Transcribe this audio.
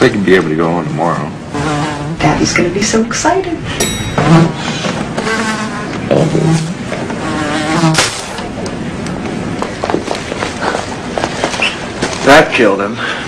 They could be able to go on tomorrow. Daddy's gonna be so excited. That killed him.